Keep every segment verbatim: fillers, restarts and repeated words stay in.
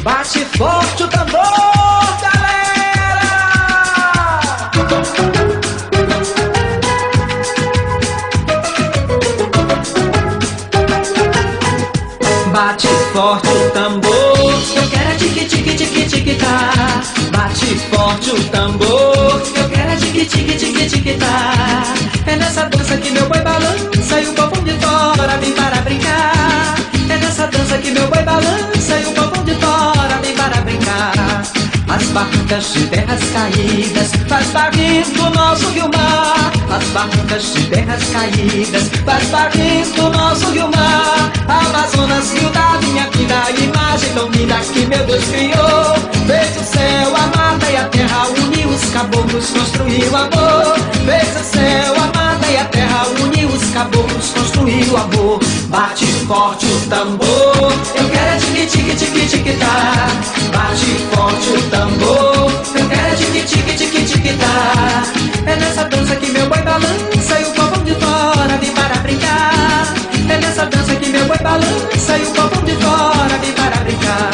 Bate forte o tambor, galera! Bate forte o tambor, eu quero é tique tique tique tique tá. Bate forte o tambor, eu quero é tique tique tique tique tá. É nessa dança que meu boi balança e o povão de fora vem para brincar. É nessa dança que meu boi balança e o povão de fora vem para brincar. As barrancas de terras caídas faz barris do nosso rio-mar. As barrancas de terras caídas faz barris do nosso rio-mar. Amazonas, rio da minha vida, imagem tão linda que meu Deus criou. Fez o céu, a mata e a terra, uniu os caboclos, construiu amor. Fez o céu, a mata e a terra, uniu os caboclos, construiu amor. Bate forte o tambor, eu quero é tique tique tique tique tá. Bate forte o tambor, eu quero é tique tique tique tique tá. É nessa dança que meu boi balança e o povão de fora vem para brincar. É nessa dança que meu boi balança e o povão de fora vem para brincar.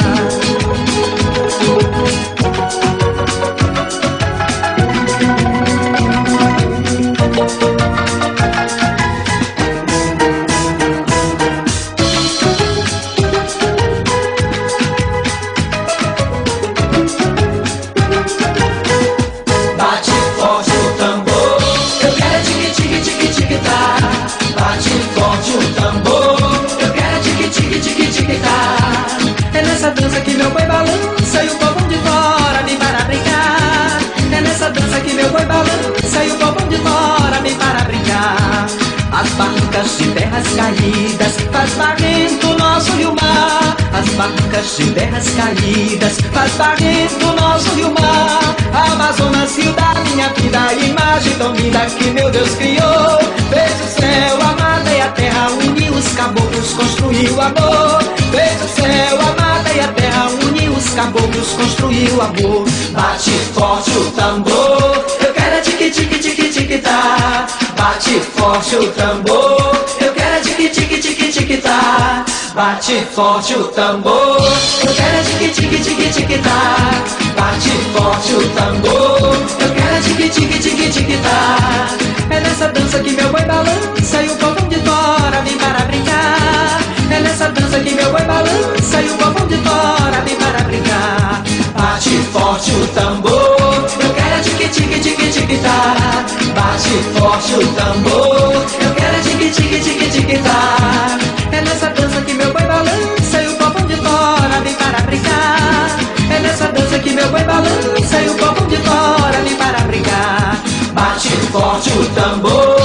Bate forte o tambor, eu quero é tique tique tique tique tá. Bate forte o tambor, eu quero é tique tique tique tique tá. É nessa dança que meu boi balança e o povão de fora vem para brincar. É nessa dança que meu boi balança e o povão de fora vem para brincar. As barrancas de terras caídas faz barris do nosso rio-mar. As barrancas de terras caídas faz barris do nosso rio-mar. Amazonas, rio da minha vida, imagem tão linda que meu Deus criou. Fez o céu, a mata e a terra, uniu os caboclos, construiu amor. Fez o céu, a mata e a terra, uniu os caboclos, construiu amor. Bate forte o tambor, eu quero é tique tique tique tique tá. Bate forte o tambor, eu quero é tique tique tique tique tá. Bate forte o tambor, eu quero é tique tique tique tique tá. Bate forte o tambor, eu quero é tique tique tique tique tá. É nessa dança que meu boi balança e o povão de fora vem para brincar. É nessa dança que meu boi balança e o povão de fora vem para brincar. Bate forte o tambor, eu quero é tique tique tique tique tá. Bate forte o tambor, eu quero é tique tique tique tique tá. É nessa dança que meu boi balança e o povão de fora vem para brincar. É nessa dança que meu boi balança e o povão de fora vem para brincar. Bate forte o tambor.